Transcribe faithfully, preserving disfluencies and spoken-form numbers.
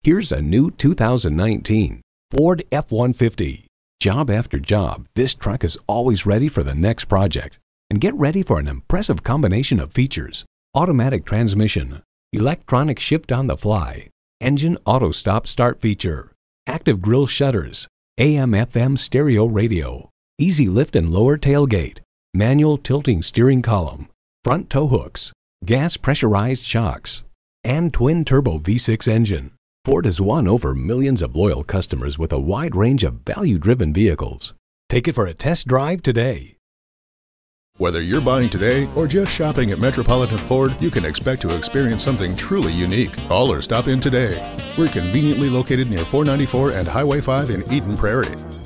Here's a new two thousand nineteen Ford F one fifty. Job after job, this truck is always ready for the next project. And get ready for an impressive combination of features: automatic transmission, electronic shift on the fly, engine auto stop start feature, active grille shutters, A M F M stereo radio, easy lift and lower tailgate, manual tilting steering column, front tow hooks, gas pressurized shocks, and twin turbo V six engine. Ford has won over millions of loyal customers with a wide range of value-driven vehicles. Take it for a test drive today. Whether you're buying today or just shopping at Metropolitan Ford, you can expect to experience something truly unique. Call or stop in today. We're conveniently located near four ninety-four and Highway five in Eden Prairie.